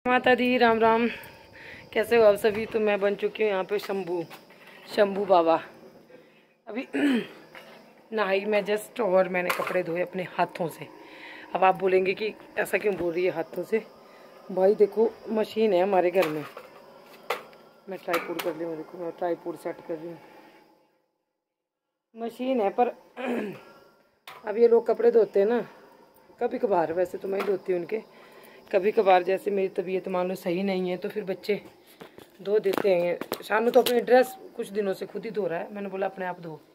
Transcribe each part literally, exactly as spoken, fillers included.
माता दी, राम राम। कैसे हो आप सभी? तो मैं बन चुकी हूँ यहाँ पे शंभू शंभू बाबा। अभी नहाई मैं जस्ट, और मैंने कपड़े धोए अपने हाथों से। अब आप बोलेंगे कि ऐसा क्यों बोल रही है हाथों से? भाई देखो, मशीन है हमारे घर में। मैं ट्राईपोड कर रही हूँ, देखो मैं ट्राईपोड सेट कर रही हूँ। मशीन है पर अब ये लोग कपड़े धोते हैं ना कभी कभार, वैसे तो मैं ही धोती हूँ उनके। कभी कभार जैसे मेरी तबीयत मान लो सही नहीं है तो फिर बच्चे धो देते हैं। शानू तो अपनी ड्रेस कुछ दिनों से खुद ही धो रहा है, मैंने बोला अपने आप धो।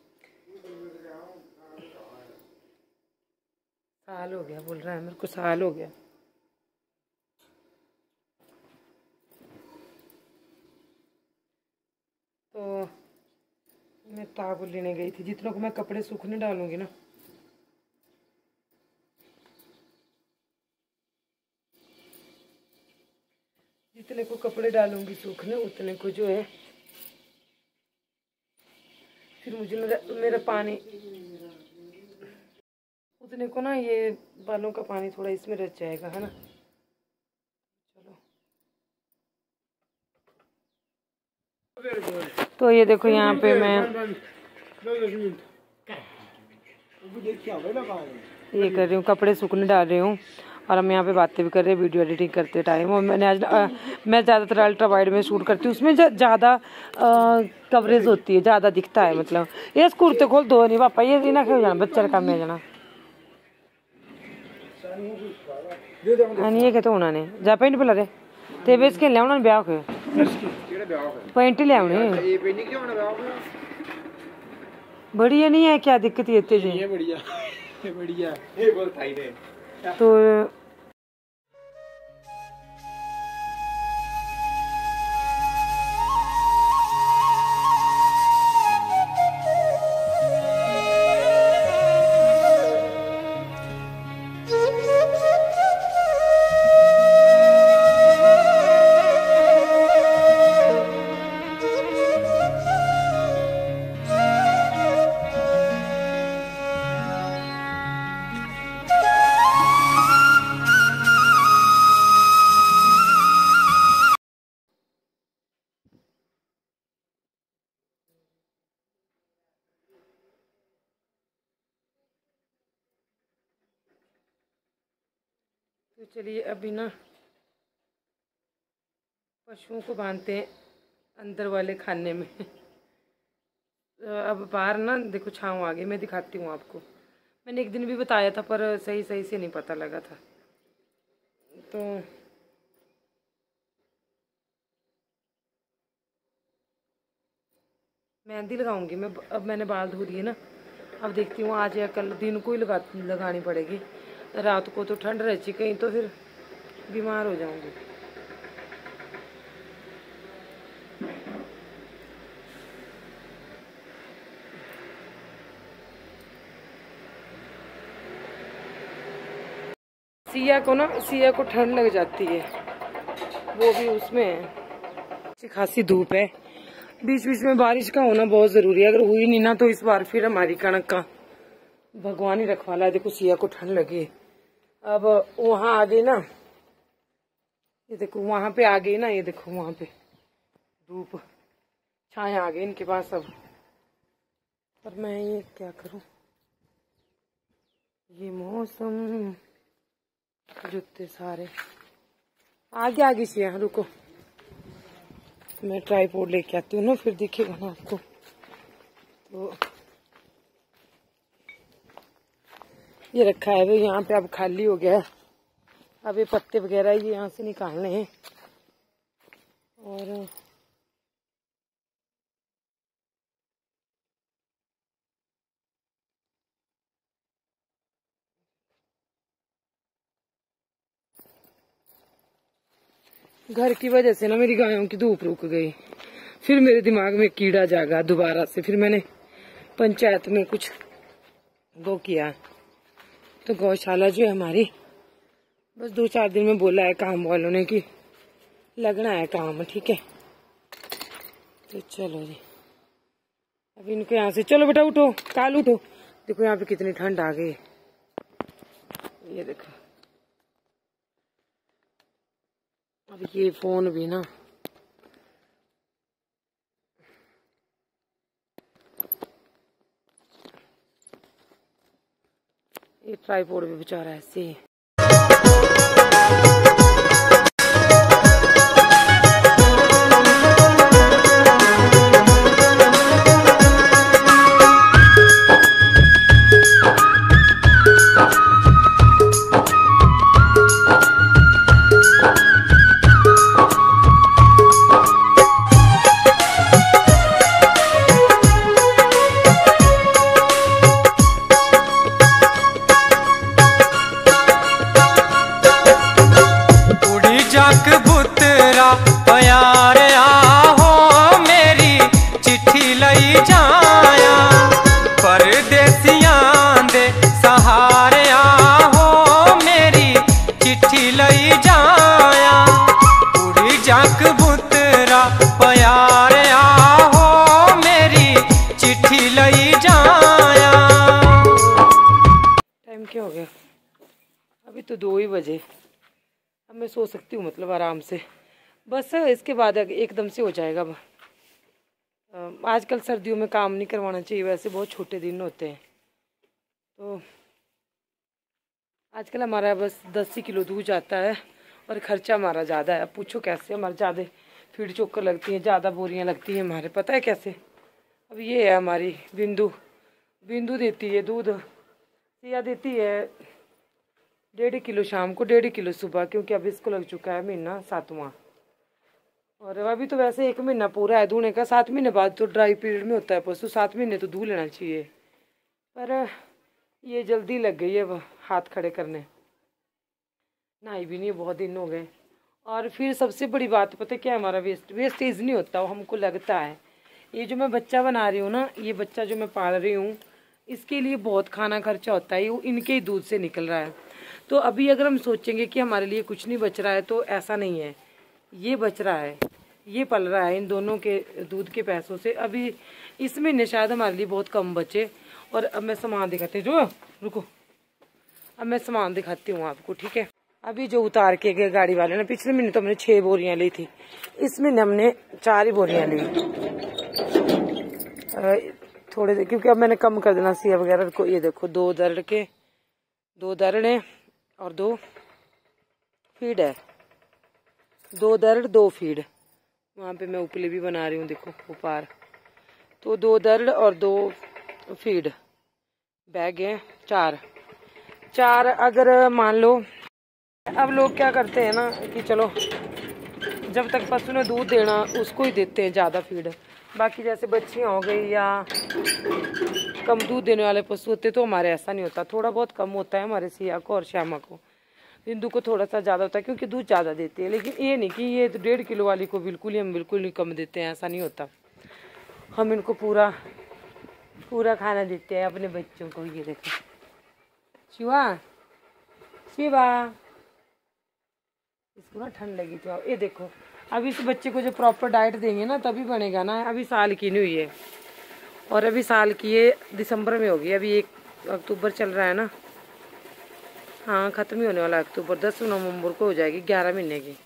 साल हो गया बोल रहा है, मेरे को साल हो गया। तो मैं ताबू लेने गई थी, जितनों को मैं कपड़े सूखने डालूंगी ना, जितने को कपड़े डालूंगी सूखने उतने को जो है फिर मुझे मेरा, मेरा पानी उतने को ना ये बालों का पानी थोड़ा इसमें रच जाएगा, है ना। चलो, तो ये देखो यहाँ पे मैं ये कर रही हूँ, कपड़े सूखने डाल रही हूँ और हम यहाँ पे बातें भी कर रहे हैं वीडियो एडिटिंग करते टाइम। और मैंने आज आ, मैं ज़्यादातर अल्ट्रा वाइड में शूट करती हूँ, उसमें ज़्यादा कवरेज होती है, ज़्यादा दिखता है। मतलब ये कुर्ते खोल दो नहीं पापा, ये ना क्यों जाना बच्चे का में जाना ये कहते उन्होंने जा पेंट पिला रहे ते बेच के लिया उन्होंने ब्याह के पेंट लिया बढ़िया नहीं है, क्या दिक्कत है इतने बढ़िया बढ़िया तो तो चलिए अभी ना पशुओं को बांधते हैं अंदर वाले खाने में। अब बाहर ना देखो छाँव आ गई, मैं दिखाती हूँ आपको। मैंने एक दिन भी बताया था पर सही सही से नहीं पता लगा था। तो मेहंदी लगाऊंगी मैं, अब मैंने बाल धो दिए ना, अब देखती हूँ आज या कल दिन को ही लगा लगानी पड़ेगी। रात को तो ठंड रहती कहीं तो फिर बीमार हो जाऊंगी। सिया को ना सिया को ठंड लग जाती है, वो भी उसमें अच्छी खासी धूप है। बीच बीच में बारिश का होना बहुत जरूरी है, अगर हुई नहीं ना तो इस बार फिर हमारी कणक का भगवान ही रखवाला है। देखो सिया को ठंड लगी, अब वहां आ गई ना, ये देखो वहां पे आ गई ना, ये देखो वहां पे धूप छाया आ गई इनके पास अब। पर मैं ये क्या करूं, ये मौसम जूते सारे आगे आगे सिया, रुको मैं ट्राईपोड लेके आती हूँ ना, फिर दिखेगा ना आपको। तो ये रखा है, यहाँ पे अब खाली हो गया है। अब ये पत्ते वगैरह ये यहाँ से निकालने हैं। और घर की वजह से ना मेरी गायों की धूप रुक गई, फिर मेरे दिमाग में कीड़ा जागा दोबारा से। फिर मैंने पंचायत में कुछ वो किया, तो गौशाला जो है हमारी बस दो चार दिन में बोला है काम वालों ने कि लगना है काम, ठीक है। तो चलो जी अब इनको यहाँ से, चलो बेटा उठो, काल उठो। देखो यहाँ पे कितनी ठंड आ गई, ये देखो अब ये फोन भी ना ये ट्राइपॉड भी बेचारा ऐसे ही प्यार आहो मेरी चिट्ठी लई जाया परदेसियां दे सहारे आहो मेरी चिट्ठी लई जाया उड़ी जग बुतरा प्यार आहो मेरी चिट्ठी लई जाया। टाइम क्या हो गया? अभी तो दो ही बजे। अब मैं सो सकती हूँ मतलब आराम से, बस इसके बाद एकदम से हो जाएगा। अब आजकल सर्दियों में काम नहीं करवाना चाहिए, वैसे बहुत छोटे दिन होते हैं। तो आजकल हमारा बस दस ही किलो दूध जाता है और ख़र्चा हमारा ज़्यादा है। अब पूछो कैसे, हमारे ज़्यादा फीड चोकर लगती हैं, ज़्यादा बोरियां लगती हैं हमारे, पता है कैसे? अब ये है हमारी बिंदु, बिंदु देती है दूध, सिया देती है डेढ़ किलो शाम को, डेढ़ किलो सुबह, क्योंकि अब इसको लग चुका है महीना सातवां। और अभी तो वैसे एक महीना पूरा है दूने का, सात महीने बाद तो ड्राई पीरियड में होता है पशु, सात महीने तो दूध लेना चाहिए। पर ये जल्दी लग गई है अब हाथ खड़े करने, नहाई भी नहीं, बहुत दिन हो गए। और फिर सबसे बड़ी बात पता है क्या, हमारा वेस्ट वेस्टेज नहीं होता, वो हमको लगता है। ये जो मैं बच्चा बना रही हूँ ना, ये बच्चा जो मैं पाल रही हूँ, इसके लिए बहुत खाना खर्चा होता है, वो इनके ही दूध से निकल रहा है। तो अभी अगर हम सोचेंगे कि हमारे लिए कुछ नहीं बच रहा है, तो ऐसा नहीं है, ये बच रहा है, ये पल रहा है इन दोनों के दूध के पैसों से। अभी इस महीने शायद हमारे लिए बहुत कम बचे। और अब मैं सामान दिखाती हूँ, जो रुको, अब मैं सामान दिखाती हूँ आपको, ठीक है? अभी जो उतार के गए गाड़ी वाले ने, पिछले महीने तो हमने छः बोरियाँ ली थी, इस महीने हमने चार ही बोरियाँ ली थोड़े से, क्योंकि अब मैंने कम कर देना सिया वगैरह को। ये देखो दो दरड़ के दो दरड़ हैं और दो फीड है, दो दरड़ दो फीड। वहाँ पे मैं उपले भी बना रही हूँ, देखो ऊपर, तो दो दरड़ और दो फीड बैग है, चार चार अगर मान लो। अब लोग क्या करते हैं ना कि चलो जब तक पशु ने दूध देना उसको ही देते हैं ज़्यादा फीड, बाकी जैसे बच्चियाँ हो गई या कम दूध देने वाले पशु होते तो हमारे ऐसा नहीं होता, थोड़ा बहुत कम होता है हमारे सिया को और श्यामा को। बिंदु को थोड़ा सा ज़्यादा होता है क्योंकि दूध ज़्यादा देती है, लेकिन ये नहीं कि ये तो डेढ़ किलो वाली को बिल्कुल ही हम बिल्कुल नहीं कम देते हैं, ऐसा नहीं होता। हम इनको पूरा पूरा खाना देते हैं अपने बच्चों को। ये देखो शिवा, शिवा, इसको ना ठंड लगी तो ये देखो, अब इस बच्चे को जो प्रॉपर डाइट देंगे ना तभी बनेगा ना। अभी साल की नहीं हुई है, और अभी साल की ये दिसंबर में होगी, अभी एक अक्टूबर चल रहा है ना, हाँ ख़त्म ही होने वाला अक्टूबर, दस नवंबर को हो जाएगी ग्यारह महीने की,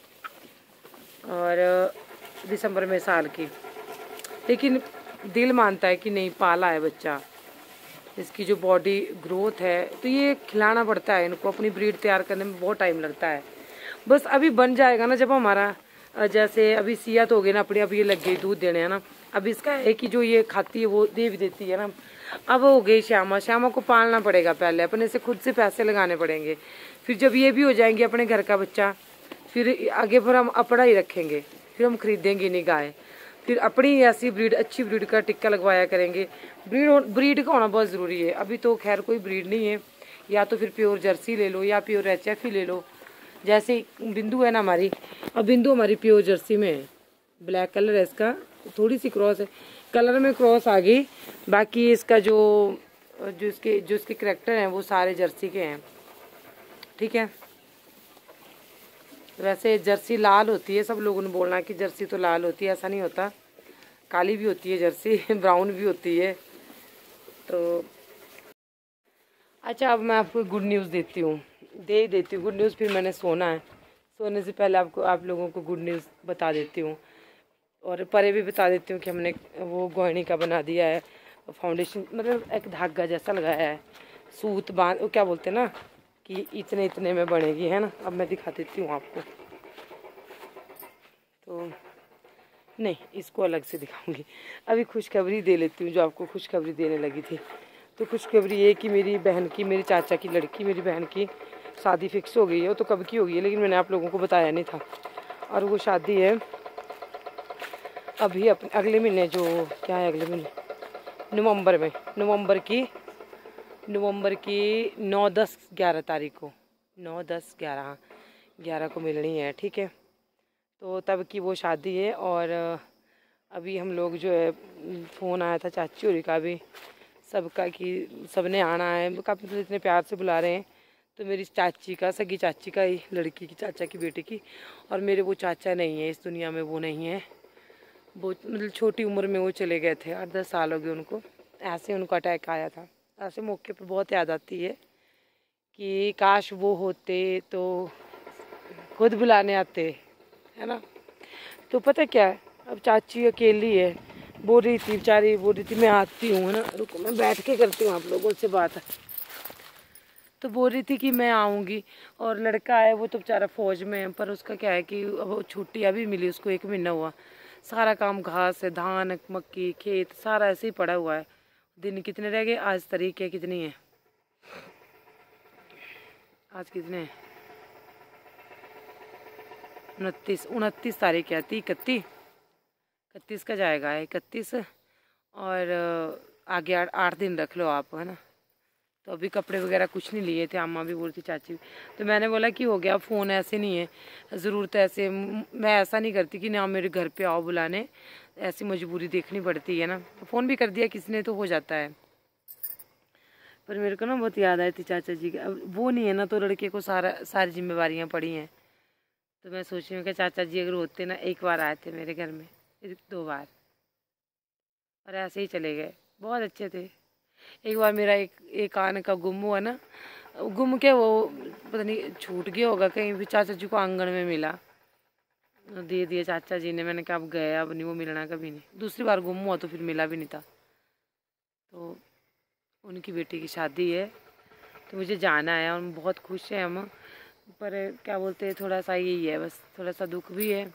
और दिसंबर में साल की। लेकिन दिल मानता है कि नहीं पाला है बच्चा, इसकी जो बॉडी ग्रोथ है, तो ये खिलाना पड़ता है इनको, अपनी ब्रीड तैयार करने में बहुत टाइम लगता है। बस अभी बन जाएगा ना, जब हमारा जैसे अभी सिया तो हो गई ना अपनी, अब ये लग गई दूध देने है ना, अब इसका है कि जो ये खाती है वो दे भी देती है ना। अब हो गई श्यामा, श्यामा को पालना पड़ेगा पहले, अपने से खुद से पैसे लगाने पड़ेंगे। फिर जब ये भी हो जाएंगे अपने घर का बच्चा, फिर आगे पर हम अपना ही रखेंगे, फिर हम खरीदेंगे नहीं गाय, फिर अपनी ऐसी ब्रीड, अच्छी ब्रीड का टिक्का लगवाया करेंगे। ब्रीड ब्रीड का होना बहुत ज़रूरी है। अभी तो खैर कोई ब्रीड नहीं है, या तो फिर प्योर जर्सी ले लो या प्योर एच एफ ही ले लो। जैसे बिंदु है ना हमारी, अब बिंदु हमारी प्योर जर्सी में है, ब्लैक कलर है इसका, थोड़ी सी क्रॉस है, कलर में क्रॉस आ गई, बाकी इसका जो जो इसके जो इसके करैक्टर हैं वो सारे जर्सी के हैं, ठीक है? वैसे जर्सी लाल होती है, सब लोगों ने बोलना कि जर्सी तो लाल होती है, ऐसा नहीं होता, काली भी होती है जर्सी, ब्राउन भी होती है। तो अच्छा, अब मैं आपको गुड न्यूज़ देती हूँ, दे ही देती हूँ गुड न्यूज़, फिर मैंने सोना है, सोने से पहले आपको आप लोगों को गुड न्यूज़ बता देती हूँ, और परे भी बता देती हूँ कि हमने वो गोहनी का बना दिया है फाउंडेशन, मतलब एक धागा जैसा लगाया है, सूत बांध, वो क्या बोलते हैं ना कि इतने इतने में बनेगी, है ना। अब मैं दिखा देती हूँ आपको, तो नहीं इसको अलग से दिखाऊंगी, अभी खुशखबरी दे लेती हूँ जो आपको खुशखबरी देने लगी थी। तो खुशखबरी ये कि मेरी बहन की, मेरी चाचा की लड़की, मेरी बहन की शादी फिक्स हो गई है। वो तो कब की हो गई है, लेकिन मैंने आप लोगों को बताया नहीं था। और वो शादी है अभी अपने अगले महीने, जो क्या है अगले महीने, नवंबर में, नवंबर की नवंबर की नौ दस ग्यारह तारीख को, नौ दस ग्यारह ग्यारह को मिलनी है, ठीक है। तो तब की वो शादी है। और अभी हम लोग जो है, फ़ोन आया था चाची और का भी, सबका कि सबने आना है, काफ़ी मतलब इतने प्यार से बुला रहे हैं। तो मेरी चाची का, सगी चाची का ही, लड़की की, चाचा की बेटी की, और मेरे वो चाचा नहीं है इस दुनिया में, वो नहीं है, वो मतलब छोटी उम्र में वो चले गए थे, आठ दस साल हो गए उनको, ऐसे उनको अटैक आया था। ऐसे मौके पे बहुत याद आती है कि काश वो होते तो खुद बुलाने आते, है ना। तो पता क्या है, अब चाची अकेली है, बोल रही थी बेचारी, बोल रही थी मैं आती हूँ, है ना, रुको मैं बैठ के करती हूँ आप लोगों से बात। तो बोल रही थी कि मैं आऊँगी, और लड़का है वो तो बेचारा फौज में है, पर उसका क्या है कि अब छुट्टी अभी मिली उसको, एक महीना हुआ, सारा काम घास है, धान मक्की खेत सारा ऐसे ही पड़ा हुआ है। दिन कितने रह गए, आज तारीख है कितनी है, आज कितने हैं, उनतीस उनतीस तारीख है, तीस इकतीस इकतीस का जाएगा है, इकतीस, और आगे आठ आठ दिन रख लो आप, है ना। तो अभी कपड़े वगैरह कुछ नहीं लिए थे, अम्मा भी बोलती, चाची भी। तो मैंने बोला कि हो गया, फ़ोन ऐसे नहीं है, ज़रूरत ऐसे, मैं ऐसा नहीं करती कि ना मेरे घर पे आओ बुलाने, ऐसी मजबूरी देखनी पड़ती है ना। तो फ़ोन भी कर दिया किसी ने तो हो जाता है। पर मेरे को ना बहुत याद आई थी चाचा जी की, अब वो नहीं है ना, तो लड़के को सारा सारी जिम्मेवारियाँ पड़ी हैं। तो मैं सोच रही हूँ कि चाचा जी अगर होते ना, एक बार आए थे मेरे घर में, दो बार, और ऐसे ही चले गए, बहुत अच्छे थे। एक बार मेरा एक एक कान का गुम हुआ ना, गुम के वो पता नहीं छूट गया होगा कहीं, भी चाचा जी को आंगन में मिला, दे दिया चाचा जी ने। मैंने कहा अब गया, अब नहीं वो मिलना कभी नहीं। दूसरी बार गुम हुआ तो फिर मिला भी नहीं था। तो उनकी बेटी की शादी है, तो मुझे जाना है, और बहुत खुश हैं हम, पर क्या बोलते हैं, थोड़ा सा यही है बस, थोड़ा सा दुख भी है।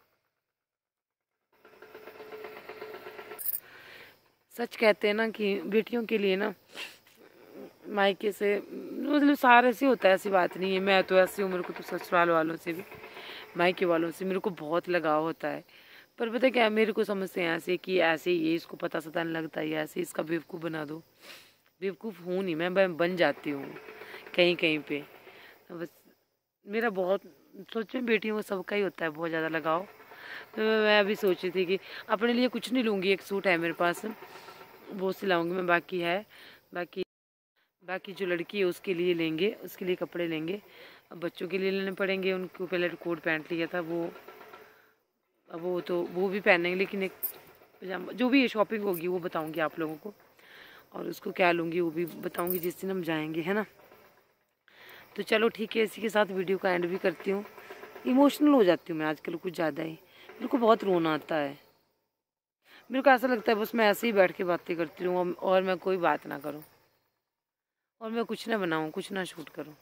सच कहते हैं ना कि बेटियों के लिए ना मायके से, मतलब सारे से होता है, ऐसी बात नहीं है। मैं तो ऐसी हूँ, मेरे को तो ससुराल वालों से भी, मायके वालों से मेरे को बहुत लगाव होता है। पर पता क्या, मेरे को समझते हैं ऐसे कि ऐसे ये इसको पता सता नहीं लगता, ये ऐसे इसका बेवकूफ़ बना दो। बेवकूफ़ हूँ नहीं मैं, बन जाती हूँ कहीं कहीं पे। बस मेरा बहुत, सोच में बेटियों को सबका ही होता है बहुत ज़्यादा लगाव। तो मैं अभी सोच रही थी कि अपने लिए कुछ नहीं लूँगी, एक सूट है मेरे पास, वो सिलाऊंगी मैं, बाकी है, बाकी बाकी जो लड़की है उसके लिए लेंगे, उसके लिए कपड़े लेंगे। अब बच्चों के लिए लेने पड़ेंगे, उनको पहले कोट पैंट लिया था वो, अब वो तो वो भी पहनेंगे, लेकिन एक पजामा, जो भी शॉपिंग होगी वो बताऊंगी आप लोगों को, और उसको क्या लूँगी वो भी बताऊंगी जिस दिन हम जाएंगे, है ना। तो चलो ठीक है, इसी के साथ वीडियो का एंड भी करती हूँ। इमोशनल हो जाती हूँ मैं आजकल कुछ ज़्यादा ही, मेरे को बहुत रोना आता है। मेरे को ऐसा लगता है बस मैं ऐसे ही बैठ के बातें करती रहूँ, और मैं कोई बात ना करूँ, और मैं कुछ ना बनाऊँ, कुछ ना शूट करूँ।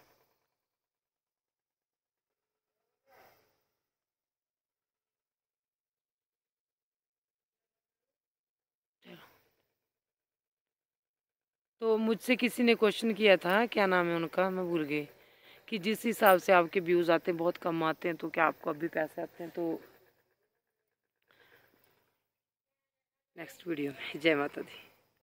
तो मुझसे किसी ने क्वेश्चन किया था, क्या नाम है उनका, मैं भूल गई, कि जिस हिसाब से आपके व्यूज़ आते हैं बहुत कम आते हैं, तो क्या आपको अभी पैसे आते हैं। तो नेक्स्ट वीडियो में, जय माता दी।